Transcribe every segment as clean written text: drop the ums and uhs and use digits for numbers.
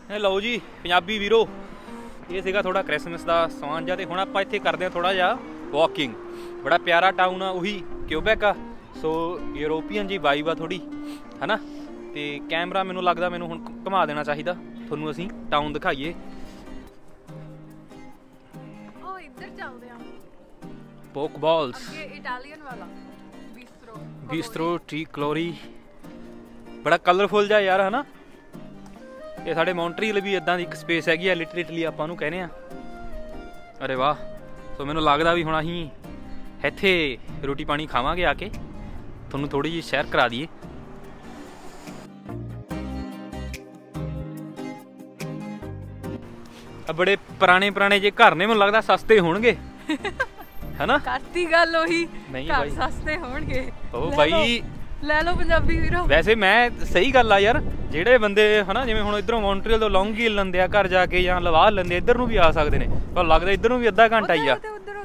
ਲਓ ਜੀ ਪੰਜਾਬੀ ਵੀਰੋ, ਇਹ ਸੀਗਾ ਥੋੜਾ ਕ੍ਰਿਸਮਸ ਦਾ ਸਮਾਨ ਜਿਹਾ, ਤੇ ਹੁਣ ਆਪਾਂ ਇੱਥੇ ਕਰਦੇ ਹਾਂ ਥੋੜਾ ਜਿਹਾ ਵਾਕਿੰਗ। ਬੜਾ ਪਿਆਰਾ ਟਾਊਨ ਆ, ਉਹੀ ਕਿਊਬੈਕ ਆ, ਸੋ ਯੂਰੋਪੀਅਨ ਜੀ ਵਾਈਬ ਆ ਥੋੜੀ, ਹੈ ਨਾ। ਤੇ ਕੈਮਰਾ ਮੈਨੂੰ ਲੱਗਦਾ ਮੈਨੂੰ ਹੁਣ ਘੁਮਾ ਦੇਣਾ ਚਾਹੀਦਾ, ਤੁਹਾਨੂੰ ਅਸੀਂ ਟਾਊਨ ਦਿਖਾਈਏ। ਉਹ ਇੱਧਰ ਚੱਲਦੇ ਆ, ਪੋਕ ਬਾਲਸ, ਅੱਗੇ ਇਟਾਲੀਅਨ ਵਾਲਾ ਬਿਸਟਰੋ ਟ੍ਰਿਕਲੋਰੀ, ਬੜਾ ਕਲਰਫੁਲ ਜਿਹਾ ਯਾਰ, ਹੈ ਨਾ। ਇਹ ਸਾਡੇ ਮੌਂਟਰੀਅਲ ਵੀ ਇੱਦਾਂ ਦੀ ਇੱਕ ਸਪੇਸ ਹੈਗੀ ਆ, ਲਿਟਰੇਟਲੀ ਆਪਾਂ ਉਹਨੂੰ ਕਹਿੰਦੇ ਆ। ਅਰੇ ਵਾਹ, ਸੋ ਮੈਨੂੰ ਲੱਗਦਾ ਵੀ ਹੁਣ ਅਸੀਂ ਇੱਥੇ ਰੋਟੀ ਪਾਣੀ ਖਾਵਾਂਗੇ, ਆ ਕੇ ਤੁਹਾਨੂੰ ਥੋੜ੍ਹੀ ਜਿਹੀ ਸੈਰ ਕਰਾ ਦਈਏ। ਬੜੇ ਪੁਰਾਣੇ ਜੇ ਘਰ ਨੇ, ਮੈਨੂੰ ਲੱਗਦਾ ਸਸਤੇ ਹੋਣਗੇ, ਹੈਨਾ। ਕਰਤੀ ਗੱਲ ਉਹੀ, ਨਹੀਂ ਘਰ ਬਾਈ ਸਸਤੇ ਹੋਣਗੇ। ਉਹ ਬਾਈ ਲੈ ਲਓ ਪੰਜਾਬੀ ਵੀਰੋ। ਵੈਸੇ ਮੈਂ ਸਹੀ ਗੱਲ ਆ ਯਾਰ, ਜਿਹੜੇ ਬੰਦੇ ਹਨਾ ਜਿਵੇਂ ਹੁਣ ਇੱਧਰੋਂ ਮੌਂਟਰੀਅਲ ਤੋਂ ਲੌਂਗੀਲ ਲੈਂਦੇ ਆ ਘਰ ਜਾ ਕੇ, ਜਾਂ ਲਵਾ ਲੈਂਦੇ, ਇੱਧਰ ਨੂੰ ਵੀ ਆ ਸਕਦੇ ਨੇ, ਪਰ ਲੱਗਦਾ ਇੱਧਰ ਨੂੰ ਵੀ ਅੱਧਾ ਘੰਟਾ ਹੀ ਆ।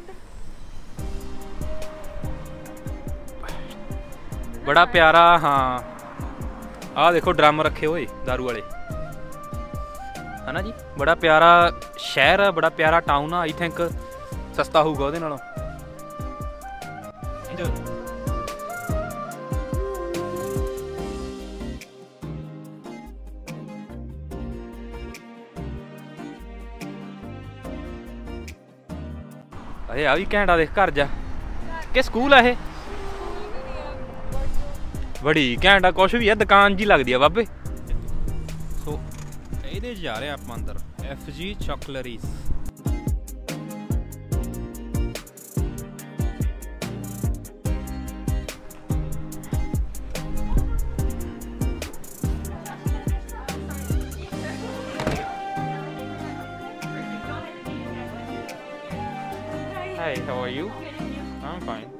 ਬੜਾ ਪਿਆਰਾ, ਹਾਂ ਆਹ ਦੇਖੋ ਡਰਮ ਰੱਖੇ ਹੋਏ ਦਾਰੂ ਵਾਲੇ, ਹਨਾ ਜੀ। ਬੜਾ ਪਿਆਰਾ ਸ਼ਹਿਰ ਆ, ਬੜਾ ਪਿਆਰਾ ਟਾਊਨ ਆ। ਆਈ ਥਿੰਕ ਸਸਤਾ ਹੋਊਗਾ ਉਹਦੇ ਨਾਲੋਂ। ਅਰੇ ਆ ਵੀ ਘੈਂਟਾ ਦੇਖ, ਘਰ ਜਾ ਕਿ ਸਕੂਲ ਆ ਇਹ? ਬੜੀ ਘੈਂਟਾ, ਕੁਛ ਵੀ ਆ, ਦੁਕਾਨ ਜੀ ਲੱਗਦੀ ਆ ਬਾਬੇ। ਸੋ ਇਹਦੇ ਜਾ ਰਹੇ ਆਪਾਂ ਅੰਦਰ, FG ਚੌਕਲਰੀਜ਼। Hey, how are you? I'm fine.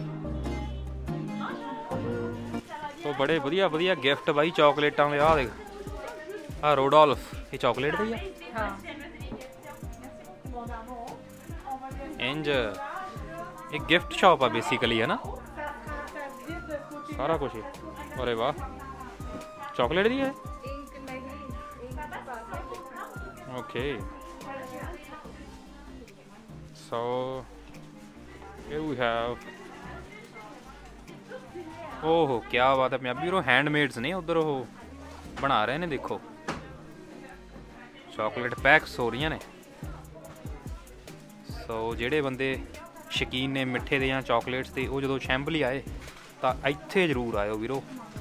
ਸੋ ਬੜੇ ਵਧੀਆ ਗਿਫਟ ਬਾਈ ਚਾਕਲੇਟਾਂ ਦੇ। ਆਹ ਦੇਖ, ਆਹ ਰੋਡੋਲਫ, ਇਹ ਚਾਕਲੇਟ ਦਾ ਹੀ ਆ। ਹਾਂ, ਇੰਜ ਇਹ ਗਿਫਟ ਸ਼ਾਪ ਆ ਬੇਸਿਕਲੀ, ਹੈ ਨਾ, ਸਾਰਾ ਕੁਝ। ਅਰੇ ਵਾਹ, ਚਾਕਲੇਟ ਦੀ ਹੈ। Okay, so here we have, ਓਹੋ ਕਿਆ ਬਾਤ ਹੈ ਪੰਜਾਬੀ ਵੀਰੋ, ਹੈਂਡਮੇਡਸ ਨੇ ਉਧਰ, ਉਹ ਬਣਾ ਰਹੇ ਨੇ, ਦੇਖੋ ਚਾਕਲੇਟ ਪੈਕਸ ਹੋ ਰਹੀਆਂ ਨੇ। ਸੋ ਜਿਹੜੇ ਬੰਦੇ ਸ਼ੌਕੀਨ ਨੇ ਮਿੱਠੇ ਦੇ ਜਾਂ ਚਾਕਲੇਟਸ ਦੇ, ਉਹ ਜਦੋਂ ਸ਼ੈਂਬਲੀ ਆਏ ਤਾਂ ਇੱਥੇ ਜ਼ਰੂਰ ਆਇਓ ਵੀਰੋ।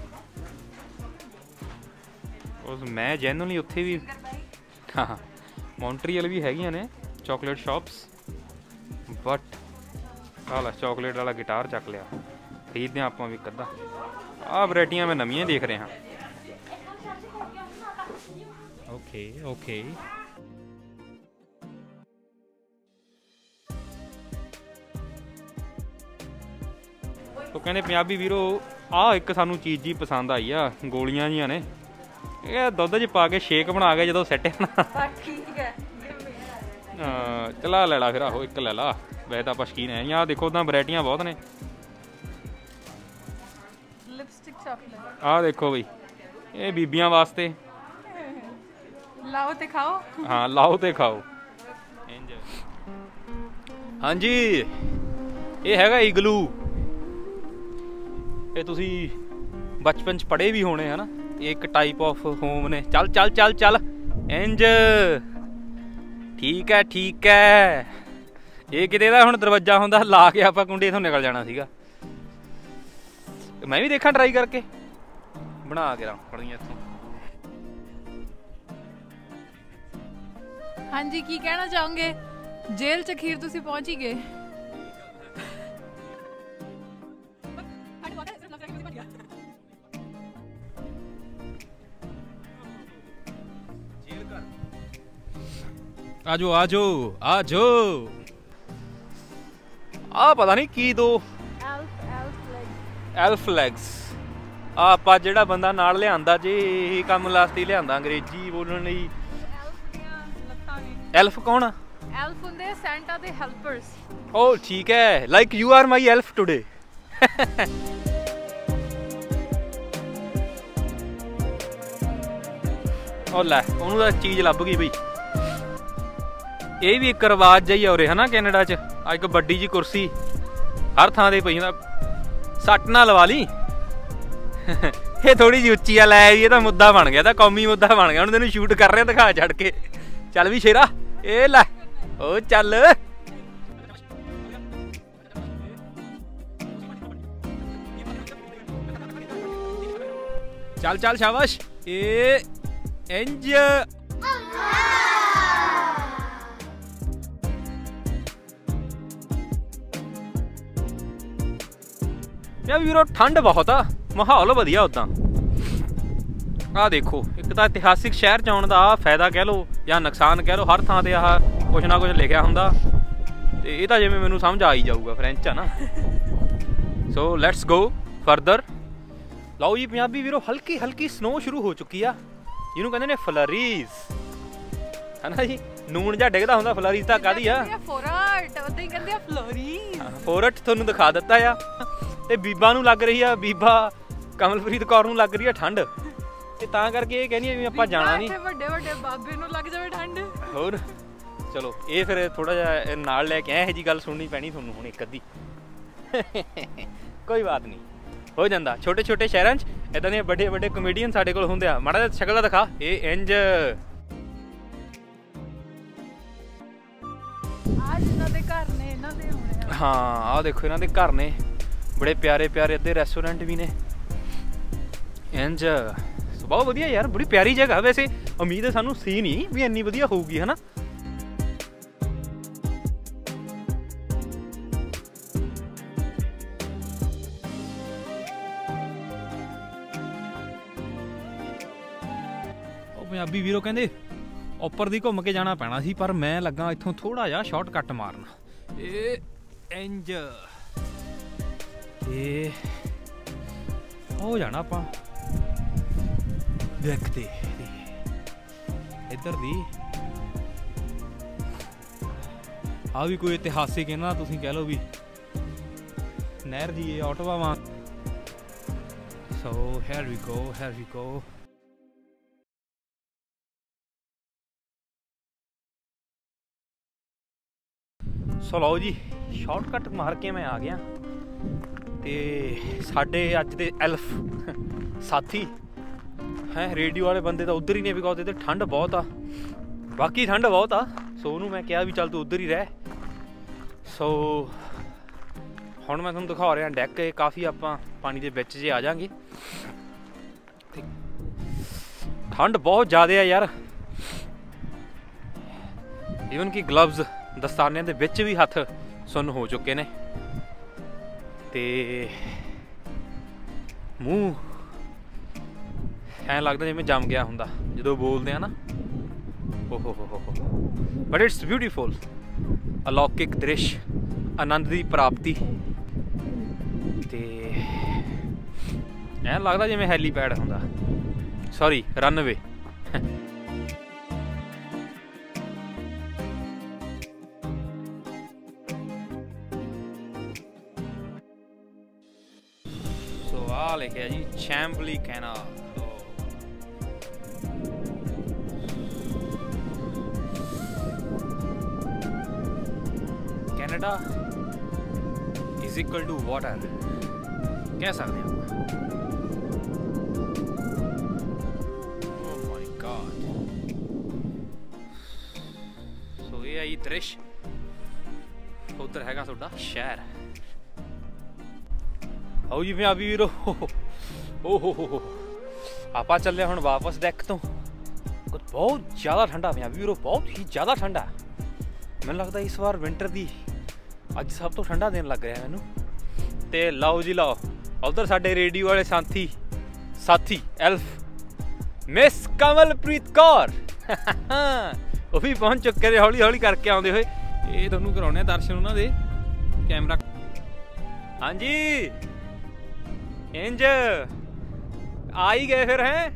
ਮੈਂ ਜੈਨੂਅਲੀ ਉੱਥੇ ਵੀ, ਹਾਂ ਮੌਂਟਰੀਅਲ ਵੀ ਹੈਗੀਆਂ ਨੇ ਚਾਕਲੇਟ ਸ਼ਾਪਸ, ਬਟ ਆਹ ਚਾਕਲੇਟ ਵਾਲਾ ਗਿਟਾਰ ਚੱਕ ਲਿਆ, ਖਰੀਦਦੇ ਹਾਂ ਆਪਾਂ ਵੀ ਇੱਕ ਅੱਧਾ। ਆਹ ਵੈਰਾਈਟੀਆਂ ਮੈਂ ਨਵੀਆਂ ਦੇਖ ਰਿਹਾ। ਓਕੇ ਤੋ ਕਹਿੰਦੇ ਪੰਜਾਬੀ ਵੀਰੋ, ਆਹ ਇੱਕ ਸਾਨੂੰ ਚੀਜ਼ ਜੀ ਪਸੰਦ ਆਈ ਆ, ਗੋਲੀਆਂ ਜੀਆਂ ਨੇ, ਇਹ ਦੁੱਧ 'ਚ ਪਾ ਕੇ ਸ਼ੇਕ ਬਣਾ ਕੇ ਜਦੋਂ ਸੈੱਟ ਹੋਣਾ। ਠੀਕ ਹੈ, ਚਲਾ ਲੈ ਲਾ ਫਿਰ, ਆਹੋ ਇੱਕ ਲੈ ਲਾ। ਵੈਸੇ ਤਾਂ ਆਪਾਂ ਸ਼ੌਕੀਨ ਹੈ। ਆਹ ਦੇਖੋ ਤਾਂ ਵੈਰਾਈਟੀਆਂ ਬਹੁਤ ਨੇ। ਲਿਪਸਟਿਕ ਚਾਕਲੇਟ, ਆਹ ਦੇਖੋ ਬਈ, ਇਹ ਬੀਬੀਆਂ ਵਾਸਤੇ, ਲਾਓ ਤੇ ਖਾਓ। ਹਾਂ ਲਾਓ ਤੇ ਖਾਓ। ਹਾਂਜੀ, ਇਹ ਹੈਗਾ ਇਗਲੂ। ਇਹ ਤੁਸੀਂ ਬਚਪਨ 'ਚ ਪੜ੍ਹੇ ਵੀ ਹੋਣੇ, ਹੈ ਨਾ। ਇਹ ਇੱਕ ਟਾਈਪ ਆਫ ਹੋਮ ਨੇ। ਚੱਲ ਇੰਜ, ਠੀਕ ਹੈ। ਇਹ ਕਿਤੇ ਦਾ ਹੁਣ ਦਰਵਾਜ਼ਾ ਹੁੰਦਾ, ਲਾ ਕੇ ਆਪਾਂ ਕੁੰਡੀ ਇੱਥੋਂ ਨਿਕਲ ਜਾਣਾ ਸੀਗਾ। ਮੈਂ ਵੀ ਦੇਖਾਂ ਟਰਾਈ ਕਰਕੇ, ਬਣਾ ਕੇ ਰੱਖਣੀਆਂ ਇੱਥੋਂ। ਹਾਂਜੀ, ਕੀ ਕਹਿਣਾ ਚਾਹੋਗੇ? ਜੇਲ੍ਹ 'ਚ ਅਖੀਰ ਤੁਸੀਂ ਪਹੁੰਚ ਹੀ ਗਏ। ਆਜੋ। ਆ ਪਤਾ ਨਹੀਂ ਕੀ ਦੋ ਐਲਫ ਲੈਗਸ। ਆ ਆਪਾਂ ਜਿਹੜਾ ਬੰਦਾ ਨਾਲ ਲਿਆਂਦਾ ਜੇ, ਇਹੀ ਕੰਮ ਲਾਸਤੀ ਲਿਆਂਦਾ ਅੰਗਰੇਜ਼ੀ ਬੋਲਣ ਲਈ। ਐਲਫ ਕੌਣ ਆ? ਐਲਫ ਹੁੰਦੇ ਸੈਂਟਾ ਦੇ ਹੈਲਪਰਸ। ਓ ਠੀਕ ਹੈ, like you are my elf today. ਉਹ ਲੈ ਉਹਨੂੰ ਤਾਂ ਚੀਜ਼ ਲੱਭ ਗਈ ਬਈ। ਇਹ ਵੀ ਇੱਕ ਰਿਵਾਜ ਜਿਹਾ ਹੀ ਆ ਉਰੇ ਹਨਾ ਕੈਨੇਡਾ 'ਚ। ਆ ਇੱਕ ਵੱਡੀ ਜੀ ਕੁਰਸੀ ਹਰ ਥਾਂ ਤੇ ਪਈ ਹੁੰਦਾ, ਸੱਟ ਨਾ ਲਵਾ ਲਈ। ਇਹ ਥੋੜੀ ਜਿਹੀ ਉੱਚੀ ਆ ਲੈ ਇਹ ਤਾਂ ਮੁੱਦਾ ਬਣ ਗਿਆ, ਤਾਂ ਕੌਮੀ ਮੁੱਦਾ ਬਣ ਗਿਆ। ਹੁਣ ਤੈਨੂੰ ਸ਼ੂਟ ਕਰ ਰਿਹਾ ਦਿਖਾ ਛੱਡ ਕੇ। ਚੱਲ ਵੀ ਸ਼ੇਰਾ ਇਹ ਲੈ ਉਹ ਚੱਲ। ਚੱਲ ਚੱਲ ਸ਼ਾਬਾਸ਼ ਇਹ ਇੰਜ। ਯਾਰ ਵੀਰੋ ਠੰਡ ਬਹੁਤ ਆ, ਮਾਹੌਲ ਵਧੀਆ ਉਦਾਂ। ਆਹ ਦੇਖੋ ਇੱਕ ਤਾਂ ਇਤਿਹਾਸਿਕ ਸ਼ਹਿਰ 'ਚ ਆਉਣ ਦਾ ਆਹ ਫਾਇਦਾ ਕਹਿ ਲਓ ਜਾਂ ਨੁਕਸਾਨ ਕਹਿ ਲਓ, ਹਰ ਥਾਂ ਤੇ ਆਹ ਕੁਛ ਨਾ ਕੁਛ ਲਿਖਿਆ ਹੁੰਦਾ। ਤੇ ਇਹ ਤਾਂ ਜਿਵੇਂ ਮੈਨੂੰ ਸਮਝ ਆ ਹੀ ਜਾਊਗਾ, ਫਰੈਂਚ ਆ ਨਾ। So let's go further. ਲਓ ਜੀ ਪੰਜਾਬੀ ਵੀਰੋ, ਹਲਕੀ ਹਲਕੀ ਸਨੋ ਸ਼ੁਰੂ ਹੋ ਚੁੱਕੀ ਆ, ਜਿਹਨੂੰ ਕਹਿੰਦੇ ਨੇ ਫਲਰੀਜ਼, ਹਨਾ ਜੀ। ਨੂਣ ਜਾਂ ਡਿੱਗਦਾ ਹੁੰਦਾ, ਫਲਰੀਜ਼ ਤਾਂ ਕਾਹਦੀ ਆ? ਫੋਰਟ ਉਦਾਂ ਹੀ ਕਹਿੰਦੇ ਆ, ਫਲੋਰੀਜ਼। ਫੋਰਟ ਤੁਹਾਨੂੰ ਦਿਖਾ ਦਿੱਤਾ ਆ। ਤੇ ਬੀਬਾ ਨੂੰ ਲੱਗ ਰਹੀ ਆ, ਬੀਬਾ ਕਮਲਪ੍ਰੀਤ ਕੌਰ ਨੂੰ ਲੱਗ ਰਹੀ ਆ ਠੰਡ, ਤੇ ਤਾਂ ਕਰਕੇ ਇਹ ਕਹਿੰਦੀ ਆ ਵੀ ਆਪਾਂ ਜਾਣਾ ਨਹੀਂ। ਵੱਡੇ ਵੱਡੇ ਬਾਬੇ ਨੂੰ ਲੱਗ ਜਾਵੇ ਠੰਡ। ਹੋਰ ਚਲੋ ਇਹ ਫਿਰ ਥੋੜਾ ਜਿਹਾ ਨਾਲ ਲੈ ਕੇ ਆਏ, ਇਹੋ ਜਿਹੀ ਗੱਲ ਸੁਣਨੀ ਪੈਣੀ ਤੁਹਾਨੂੰ ਹੁਣ ਇੱਕ ਅੱਧੀ। ਕੋਈ ਬਾਤ ਨਹੀਂ, ਹੋ ਜਾਂਦਾ। ਛੋਟੇ ਛੋਟੇ ਸ਼ਹਿਰਾਂ 'ਚ ਏਦਾਂ ਦੇ ਵੱਡੇ ਵੱਡੇ ਕਮੇਡੀਅਨ ਸਾਡੇ ਕੋਲ ਹੁੰਦੇ ਆ। ਮਾੜਾ ਜਿਹਾ ਸ਼ਕਲ ਦਾ ਦਿਖਾ, ਇਹ ਇੰਜ। ਆਹ ਜਿਨ੍ਹਾਂ ਦੇ ਘਰ ਨੇ ਇਹਨਾਂ ਦੇ ਹੋਣੇ ਆ। ਹਾਂ ਆਹ ਦੇਖੋ ਇਹਨਾਂ ਦੇ ਘਰ ਨੇ, ਬੜੇ ਪਿਆਰੇ ਪਿਆਰੇ ਅੱਧੇ ਰੈਸਟੋਰੈਂਟ ਵੀ ਨੇ ਇੰਜ। ਬਹੁਤ ਵਧੀਆ ਯਾਰ, ਬੜੀ ਪਿਆਰੀ ਜਗ੍ਹਾ। ਵੈਸੇ ਉਮੀਦ ਸਾਨੂੰ ਸੀ ਨਹੀਂ ਵੀ ਇੰਨੀ ਵਧੀਆ ਹੋਊਗੀ, ਹਨਾ। ਉਹ ਪੰਜਾਬੀ ਵੀਰੋ ਕਹਿੰਦੇ ਉੱਪਰ ਦੀ ਘੁੰਮ ਕੇ ਜਾਣਾ ਪੈਣਾ ਸੀ, ਪਰ ਮੈਂ ਲੱਗਾ ਇੱਥੋਂ ਥੋੜਾ ਜਿਹਾ ਸ਼ਾਰਟਕੱਟ ਮਾਰਨ। ਇਹ ਇੰਜ ਤੇ ਹੋ ਜਾਣਾ ਆਪਾਂ ਦੇਖਦੇ ਇੱਧਰ ਦੀ। ਆ ਵੀ ਕੋਈ ਇਤਿਹਾਸਿਕ ਇਹਨਾਂ ਦਾ ਤੁਸੀਂ ਕਹਿ ਲਓ ਵੀ ਨਹਿਰ ਜੀ, ਇਹ ਆਟੋਵਾ ਵਾਂ। ਸੋ here we go। ਸੋ ਲਓ ਜੀ, ਸ਼ਾਰਟਕਟ ਮਾਰ ਕੇ ਮੈਂ ਆ ਗਿਆ। ਤੇ ਸਾਡੇ ਅੱਜ ਦੇ ਐਲਫ ਸਾਥੀ ਹੈ ਰੇਡੀਓ ਵਾਲੇ ਬੰਦੇ ਤਾਂ ਉੱਧਰ ਹੀ ਨੇ, ਬਿਕੋਜ਼ ਇੱਧਰ ਠੰਡ ਬਹੁਤ ਆ। ਬਾਕੀ ਠੰਡ ਬਹੁਤ ਆ, ਸੋ ਉਹਨੂੰ ਮੈਂ ਕਿਹਾ ਵੀ ਚੱਲ ਤੂੰ ਉੱਧਰ ਹੀ ਰਹਿ। ਸੋ ਹੁਣ ਮੈਂ ਤੁਹਾਨੂੰ ਦਿਖਾ ਰਿਹਾ ਡੈਕ। ਕਾਫੀ ਆਪਾਂ ਪਾਣੀ ਦੇ ਵਿੱਚ ਜੇ ਆ ਜਾਵਾਂਗੇ। ਤੇ ਠੰਡ ਬਹੁਤ ਜ਼ਿਆਦਾ ਆ ਯਾਰ, ਈਵਨ ਕਿ ਗਲਵਜ਼ ਦਸਤਾਨਿਆਂ ਦੇ ਵਿੱਚ ਵੀ ਹੱਥ ਸੁੰਨ ਹੋ ਚੁੱਕੇ ਨੇ, ਤੇ ਮੂੰਹ ਐਂ ਲੱਗਦਾ ਜਿਵੇਂ ਜੰਮ ਗਿਆ ਹੁੰਦਾ ਜਦੋਂ ਬੋਲਦੇ ਆ ਨਾ। ਓਹੋ ਹੋ ਬਟ ਇਟਸ ਬਿਊਟੀਫੁਲ। ਅਲੌਕਿਕ ਦ੍ਰਿਸ਼, ਆਨੰਦ ਦੀ ਪ੍ਰਾਪਤੀ। ਤੇ ਐਂ ਲੱਗਦਾ ਜਿਵੇਂ ਹੈਲੀਪੈਡ ਹੁੰਦਾ, ਸੌਰੀ ਰਨਵੇ। ਸੋ ਆਹ ਲਿਖਿਆ ਜੀ Chambly canal. Canada is equal to water ਕਹਿ ਸਕਦੇ ਹਾਂ। ਓ ਮਾਈ ਗॉड। ਸੋ ਇਹ ਆਈ ਦ੍ਰਿਸ਼, ਉੱਧਰ ਹੈਗਾ ਤੁਹਾਡਾ ਸ਼ਹਿਰ। ਆਓ ਜੀ ਪੰਜਾਬੀ ਵੀਰੋ, ਓ ਹੋ ਆਪਾਂ ਚੱਲੇ ਹੁਣ ਵਾਪਸ ਡੈਕ ਤੋਂ। ਬਹੁਤ ਜ਼ਿਆਦਾ ਠੰਡਾ ਪੰਜਾਬੀ ਵੀਰੋ, ਬਹੁਤ ਹੀ ਜ਼ਿਆਦਾ ਠੰਡਾ। ਮੈਨੂੰ ਲੱਗਦਾ ਇਸ ਵਾਰ ਵਿੰਟਰ ਦੀ ਅੱਜ ਸਭ ਤੋਂ ਠੰਡਾ ਦਿਨ ਲੱਗ ਰਿਹਾ ਮੈਨੂੰ। ਤੇ ਲਓ ਜੀ ਲਓ, ਉਧਰ ਸਾਡੇ ਰੇਡੀਓ ਵਾਲੇ ਸਾਥੀ ਐਲਫ ਮਿਸ ਕਮਲਪ੍ਰੀਤ ਕੌਰ ਉਹ ਵੀ ਪਹੁੰਚ ਚੁੱਕੇ ਨੇ ਹੌਲੀ ਹੌਲੀ ਕਰਕੇ ਆਉਂਦੇ ਹੋਏ। ਇਹ ਤੁਹਾਨੂੰ ਕਰਾਉਣੇ ਦਰਸ਼ਨ ਉਹਨਾਂ ਦੇ ਕੈਮਰਾ। ਹਾਂਜੀ ਇੰਜ ਆ ਹੀ ਗਏ ਫਿਰ ਹੈ।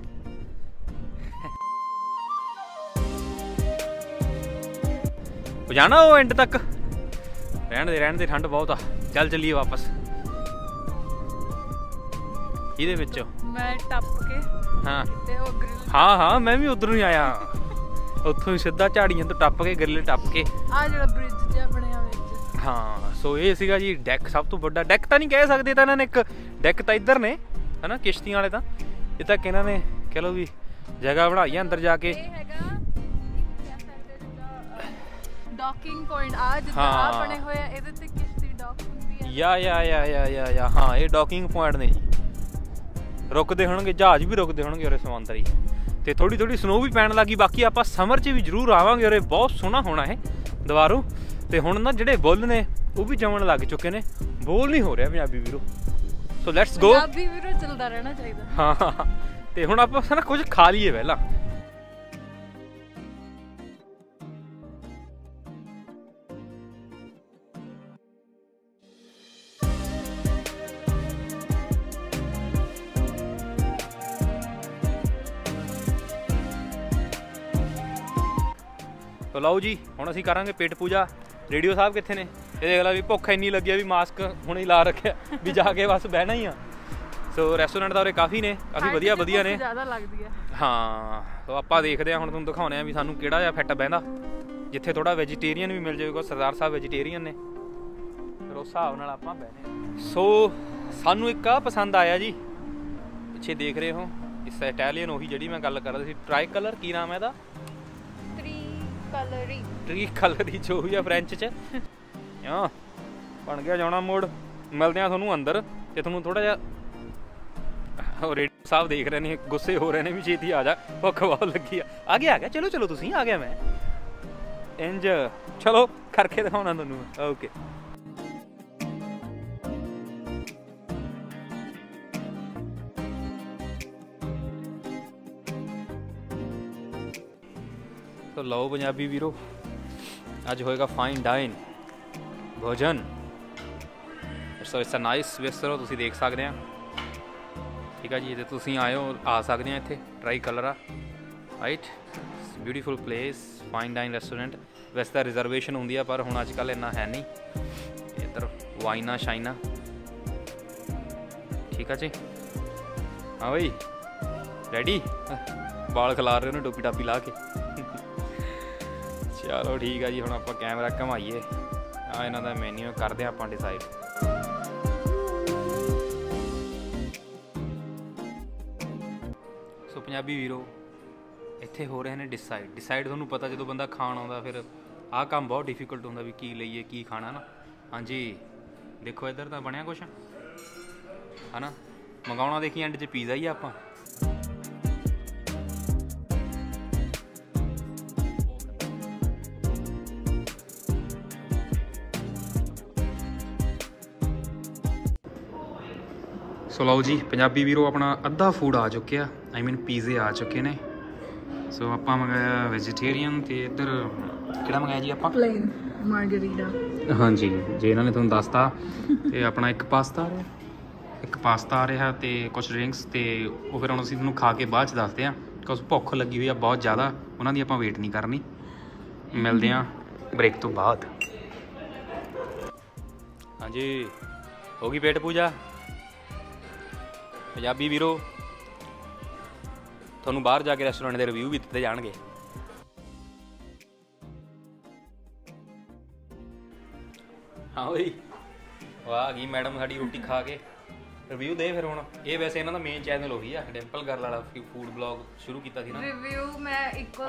ਜਾਣਾ ਉਹ ਐਂਡ ਤੱਕ? ਰਹਿਣ ਦੇ ਠੰਡ ਬਹੁਤ ਆ। ਚੱਲ ਚੱਲੀਏ ਵਾਪਸ। ਇਹਦੇ ਵਿੱਚੋਂ ਮੈਂ ਟੱਪ ਕੇ ਹਾਂ ਤੇ ਉਹ ਗ੍ਰਿਲ ਹਾਂ ਮੈਂ ਵੀ ਉਧਰੋਂ ਹੀ ਆਇਆ, ਉੱਥੋਂ ਹੀ ਸਿੱਧਾ ਝਾੜੀਆਂ ਤੋਂ ਟੱਪ ਕੇ ਗ੍ਰਿਲ ਟੱਪ ਕੇ ਆ ਜਿਹੜਾ ਬ੍ਰਿਜ ਜਿਹਾ ਬਣਿਆ ਵਿੱਚ। ਹਾਂ ਸੋ ਇਹ ਸੀਗਾ ਜੀ ਡੈਕ, ਸਭ ਤੋਂ ਵੱਡਾ ਡੈਕ ਤਾਂ ਨਹੀਂ ਕਹਿ ਸਕਦੇ ਤਾਂ ਇਹਨਾਂ ਨੇ, ਇੱਕ ਡੈਕ ਤਾਂ ਇੱਧਰ ਨੇ ਹਨਾ ਕਿਸ਼ਤੀਆਂ ਵਾਲੇ ਤਾਂ, ਇਹ ਤਾਂ ਇਹਨਾਂ ਨੇ ਕਹਿ ਲਓ ਵੀ ਜਗ੍ਹਾ ਬਣਾਈ ਆ ਅੰਦਰ ਜਾ ਕੇ। ਇਹ ਹੈਗਾ ਡੌਕਿੰਗ ਪੁਆਇੰਟ ਆ ਜਿੱਦਾਂ ਆ ਬਣੇ ਹੋਏ ਆ, ਇਹਦੇ ਤੇ ਕਿਸ਼ਤੀ ਡੌਕ ਹੁੰਦੀ ਆ। ਯਾ ਹਾਂ ਇਹ ਡੌਕਿੰਗ ਪੁਆਇੰਟ ਨੇ ਜੀ, ਰੁਕਦੇ ਹੋਣਗੇ ਜਹਾਜ਼ ਵੀ ਰੁਕਦੇ ਹੋਣਗੇ ਉਰੇ ਸਮੁੰਦਰ ਹੀ, ਤੇ ਥੋੜੀ ਥੋੜੀ ਸਨੋ ਵੀ ਪੈਣ ਲੱਗੀ। ਬਾਕੀ ਆਪਾਂ ਸਮਰ 'ਚ ਵੀ ਜ਼ਰੂਰ ਆਵਾਂਗੇ ਉਰੇ, ਬਹੁਤ ਸੋਹਣਾ ਹੋਣਾ ਇਹ ਦੁਬਾਰੋਂ। ਤੇ ਹੁਣ ਨਾ ਜਿਹੜੇ ਬੁੱਲ ਨੇ ਉਹ ਵੀ ਜੰਮਣ ਲੱਗ ਚੁੱਕੇ ਨੇ, ਬੋਲ ਨਹੀਂ ਹੋ ਰਿਹਾ ਪੰਜਾਬੀ ਵੀਰੋ। ਸੋ ਲੈਟਸ ਗੋ, ਪੰਜਾਬੀ ਵੀਰੋ ਚੱਲਦਾ ਰਹਿਣਾ ਚਾਹੀਦਾ। ਹਾਂ ਤੇ ਹੁਣ ਆਪਾਂ ਨਾ ਕੁਝ ਖਾ ਲਈਏ ਪਹਿਲਾਂ। ਤੋ ਲਓ ਜੀ ਹੁਣ ਅਸੀਂ ਕਰਾਂਗੇ ਪੇਟ ਪੂਜਾ। ਰੇਡੀਓ ਸਾਹਿਬ ਕਿੱਥੇ ਨੇ? ਇਹ ਦੇਖ ਲਾ ਵੀ ਭੁੱਖ ਇੰਨੀ ਲੱਗੀ ਆ ਵੀ ਮਾਸਕ ਹੁਣੇ ਹੀ ਲਾ ਰੱਖਿਆ ਵੀ ਜਾ ਕੇ ਬਸ ਬਹਿਣਾ ਹੀ ਆ। ਸੋ ਰੈਸਟੋਰੈਂਟ ਤਾਂ ਉਰੇ ਕਾਫੀ ਨੇ, ਕਾਫੀ ਵਧੀਆ ਨੇ। ਜ਼ਿਆਦਾ ਲੱਗਦੀ ਆ ਹਾਂ ਸੋ ਆਪਾਂ ਦੇਖਦੇ ਹਾਂ ਹੁਣ, ਤੁਹਾਨੂੰ ਦਿਖਾਉਂਦੇ ਆ ਵੀ ਸਾਨੂੰ ਕਿਹੜਾ ਜਿਹਾ ਫਿੱਟ ਬਹਿੰਦਾ, ਜਿੱਥੇ ਥੋੜਾ ਵੈਜੀਟੇਰੀਅਨ ਵੀ ਮਿਲ ਜਾਵੇਗਾ। ਸਰਦਾਰ ਸਾਹਿਬ ਵੈਜੀਟੇਰੀਅਨ ਨੇ, ਫਿਰ ਉਸ ਹਿਸਾਬ ਨਾਲ ਆਪਾਂ ਬਹਿਨੇ। ਸੋ ਸਾਨੂੰ ਇੱਕ ਆ ਪਸੰਦ ਆਇਆ ਜੀ, ਪਿੱਛੇ ਦੇਖ ਰਹੇ ਹੋ ਇਸ ਇਟਾਲੀਅਨ, ਉਹੀ ਜਿਹੜੀ ਮੈਂ ਗੱਲ ਕਰ ਰਿਹਾ ਸੀ, ਟ੍ਰਾਈ ਕਲਰ, ਕੀ ਨਾਮ ਹੈ ਇਹਦਾ? ਟ੍ਰੀ ਕਲਰੀ ਜੋ ਵੀ ਆ ਫ੍ਰੈਂਚ 'ਚ। ਹਾਂ ਬਣ ਗਿਆ ਜਾਣਾ ਮੋੜ। ਮਿਲਦੇ ਆ ਤੁਹਾਨੂੰ ਅੰਦਰ, ਤੇ ਤੁਹਾਨੂੰ ਥੋੜਾ ਜਿਹਾ ਰੇਡੀਓ ਸਾਹਿਬ ਦੇਖ ਰਹੇ ਨੇ, ਗੁੱਸੇ ਹੋ ਰਹੇ ਨੇ ਵੀ ਛੇਤੀ ਆ ਜਾ, ਭੁੱਖ ਬਹੁਤ ਲੱਗੀ ਆ ਗਿਆ ਚਲੋ ਤੁਸੀਂ ਆ ਗਿਆ ਮੈਂ ਇੰਜ, ਚਲੋ ਕਰਕੇ ਦਿਖਾਉਣਾ ਤੁਹਾਨੂੰ। ਓਕੇ ਸੋ ਲਓ ਪੰਜਾਬੀ ਵੀਰੋ, ਅੱਜ ਹੋਏਗਾ ਫਾਈਨ ਡਾਈਨ ਭੋਜਨ। So it's a nice vista, ਤੁਸੀਂ ਦੇਖ ਸਕਦੇ ਆ, ਠੀਕ ਆ ਜੀ। ਤੇ ਤੁਸੀਂ ਆਇਓ, ਆ ਸਕਦੇ ਆ ਇੱਥੇ, ਟਰਾਈ ਕਲਰ ਆ right, beautiful place, fine dine restaurant. ਵੈਸੇ ਤਾਂ ਰਿਜ਼ਰਵੇਸ਼ਨ ਹੁੰਦੀ ਆ, ਪਰ ਹੁਣ ਅੱਜ ਕੱਲ੍ਹ ਇੰਨਾ ਹੈ ਨਹੀਂ। ਇੱਧਰ ਵਾਈਨਾ ਸ਼ਾਈਨਾ, ਠੀਕ ਆ ਜੀ। ਹਾਂ ਬਈ ਰੈਡੀ, ਬਾਲ ਖਿਲਾਰ ਰਹੇ ਉਹਨੇ ਟੋਪੀ ਟਾਪੀ ਲਾ ਕੇ। ਚਲੋ ਠੀਕ ਆ ਜੀ, ਹੁਣ ਆਪਾਂ ਕੈਮਰਾ ਘਮਾਈਏ, ਆ ਇਹਨਾਂ ਦਾ ਮੈਨਿਊ ਕਰਦੇ ਆਪਾਂ ਡਿਸਾਈਡ। ਸੋ ਪੰਜਾਬੀ ਵੀਰੋ ਇੱਥੇ ਹੋ ਰਹੇ ਨੇ ਡਿਸਾਈਡ ਤੁਹਾਨੂੰ ਪਤਾ ਜਦੋਂ ਬੰਦਾ ਖਾਣ ਆਉਂਦਾ ਫਿਰ ਆਹ ਕੰਮ ਬਹੁਤ ਡਿਫਿਕਲਟ ਹੁੰਦਾ ਵੀ ਕੀ ਲਈਏ ਕੀ ਖਾਣਾ ਨਾ। ਹਾਂਜੀ ਦੇਖੋ ਇੱਧਰ ਤਾਂ ਬਣਿਆ ਕੁਛ ਹੈ ਨਾ, ਮੰਗਾਉਣਾ ਦੇਖੀ ਐਂਡ 'ਚ ਪੀਜ਼ਾ ਹੀ ਆਪਾਂ। ਸੋ ਲਓ ਜੀ ਪੰਜਾਬੀ ਵੀਰੋ, ਆਪਣਾ ਅੱਧਾ ਫੂਡ ਆ ਚੁੱਕਿਆ, ਆਈ ਮੀਨ ਪੀਜ਼ੇ ਆ ਚੁੱਕੇ ਨੇ। ਸੋ ਆਪਾਂ ਮੰਗਾਇਆ ਵੈਜੀਟੇਰੀਅਨ, ਤੇ ਇੱਧਰ ਕਿਹੜਾ ਮੰਗਾਇਆ ਜੀ ਆਪਾਂ? Plain margherita. ਹਾਂਜੀ ਜੇ ਇਹਨਾਂ ਨੇ ਤੁਹਾਨੂੰ ਦੱਸਤਾ। ਤੇ ਆਪਣਾ ਇੱਕ ਪਾਸਤਾ ਆ ਰਿਹਾ ਤੇ ਕੁਝ ਡਰਿੰਕਸ, ਤੇ ਉਹ ਫਿਰ ਹੁਣ ਅਸੀਂ ਤੁਹਾਨੂੰ ਖਾ ਕੇ ਬਾਅਦ 'ਚ ਦੱਸਦੇ ਹਾਂ, ਬਿਕੋਜ਼ ਭੁੱਖ ਲੱਗੀ ਹੋਈ ਆ ਬਹੁਤ ਜ਼ਿਆਦਾ, ਉਹਨਾਂ ਦੀ ਆਪਾਂ ਵੇਟ ਨਹੀਂ ਕਰਨੀ। ਮਿਲਦੇ ਹਾਂ ਬ੍ਰੇਕ ਤੋਂ ਬਾਅਦ। ਹਾਂਜੀ ਹੋ ਗਈ ਪੇਟ ਪੂਜਾ ਪੰਜਾਬੀ ਵੀਰੋ, ਤੁਹਾਨੂੰ ਬਾਹਰ ਜਾ ਕੇ ਰੈਸਟੋਰੈਂਟ ਦੇ ਰਿਵਿਊ ਵੀ ਦਿੱਤੇ ਜਾਣਗੇ। ਹਾਂ ਬਈ ਵਾਹ ਗਈ ਮੈਡਮ ਸਾਡੀ ਰੋਟੀ ਖਾ ਕੇ ਰਿਵਿਊ ਦੇ ਫਿਰ। ਹੁਣ ਇਹ ਵੈਸੇ ਇਹਨਾਂ ਦਾ ਮੇਨ ਚੈਨਲ ਉਹੀ ਆ, ਡਿੰਪਲ ਗਰਲ ਵਾਲਾ ਫੂਡ ਬਲੌਗ ਸ਼ੁਰੂ ਕੀਤਾ ਸੀ ਨਾ। ਰਿਵਿਊ ਮੈਂ ਇੱਕੋ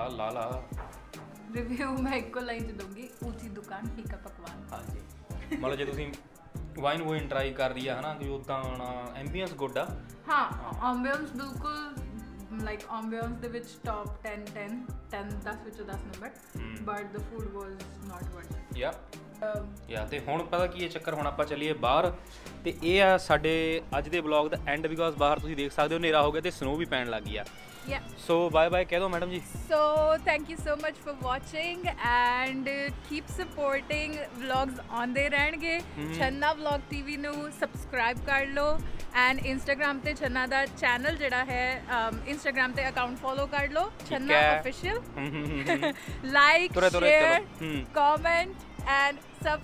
ਲਾਈਨ 'ਚ ਦਊਂਗੀ, ਉੱਚੀ ਦੁਕਾਨ ਠੀਕ ਆ ਪਕਵਾਨ। ਹਾਂਜੀ ਮਤਲਬ ਜੇ ਤੁਸੀਂ ਵਾਈਨ ਵੂਇਨ ਟਰਾਈ ਕਰ ਰਹੀ ਆ ਹਨਾ, ਕਿ ਉੱਦਾਂ ਐਂਬੀਐਂਸ ਗੁੱਡ ਆ। ਹਾਂ ਐਂਬੀਐਂਸ ਬਿਲਕੁਲ ਲਾਈਕ ਐਂਬੀਐਂਸ ਦੇ ਵਿੱਚ ਟੌਪ 10 ਵਿੱਚੋਂ 10 ਨੰਬਰ, but the food was not worth. ਯਾ ਤੇ ਹੁਣ ਪਤਾ ਕੀ ਇਹ ਚੱਕਰ, ਹੁਣ ਆਪਾਂ ਚੱਲੀਏ ਬਾਹਰ, ਤੇ ਇਹ ਆ ਸਾਡੇ ਅੱਜ ਦੇ ਵਲੌਗ ਦਾ ਐਂਡ, ਬਿਕੋਜ਼ ਬਾਹਰ ਤੁਸੀਂ ਦੇਖ ਸਕਦੇ ਹੋ ਹਨੇਰਾ ਹੋ ਗਿਆ ਤੇ ਸਨੋ ਵੀ ਪੈਣ ਲੱਗ ਗਈ ਆ। ਸੋ ਬਾਏ ਬਾਏ ਕਹਿ ਦੋ ਮੈਡਮ ਜੀ। So thank you so much for watching and keep supporting, vlogs ਆਉਂਦੇ ਰਹਿਣਗੇ। ਛੰਨਾ ਵਲੌਗ ਟੀਵੀ ਨੂੰ ਸਬਸਕ੍ਰਾਈਬ ਕਰ ਲਓ, ਐਂਡ ਇੰਸਟਾਗ੍ਰਾਮ ਤੇ ਛੰਨਾ ਦਾ ਚੈਨਲ ਜਿਹੜਾ ਹੈ, ਇੰਸਟਾਗ੍ਰਾਮ ਤੇ ਅਕਾਊਂਟ ਫੋਲੋ ਕਰ ਲਓ, Chhanna official. Like share comment and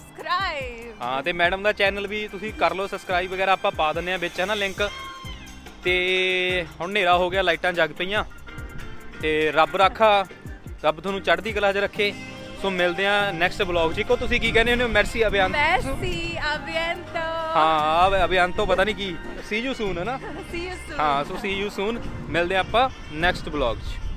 subscribe. ਹਾਂ ਤੇ ਮੈਡਮ ਦਾ ਚੈਨਲ ਵੀ ਤੁਸੀਂ ਕਰ ਲਓ ਸਬਸਕ੍ਰਾਈਬ ਵਗੈਰਾ, ਆਪਾਂ ਪਾ ਦਿੰਦੇ ਆ ਵਿੱਚ ਹੈ ਨਾ ਲਿੰਕ। ਤੇ ਹੁਣ ਹਨੇਰਾ ਹੋ ਗਿਆ, ਲਾਈਟਾਂ ਜਗ ਪਈਆਂ ਤੇ ਰੱਬ ਰਾਖਾ, ਰੱਬ ਤੁਹਾਨੂੰ ਚੜ੍ਹਦੀ ਕਲਾ 'ਚ ਰੱਖੇ। ਸੋ ਮਿਲਦੇ ਆ ਨੈਕਸਟ ਵਲੌਗ 'ਚ। ਤੁਸੀਂ ਕੀ ਕਹਿੰਦੇ ਹੋ? ਮੈਰਸੀ ਅਭਿਆਨ, ਹਾਂ ਅਭਿਆਨ ਤੋਂ ਪਤਾ ਨਹੀਂ ਕੀ, ਸੀ ਯੂ ਸੂਨ ਹੈ ਨਾ। ਹਾਂ, ਸੋ ਸੀ ਯੂ ਸੂਨ, ਮਿਲਦੇ ਆਪਾਂ ਨੈਕਸਟ ਵਲੌਗ 'ਚ।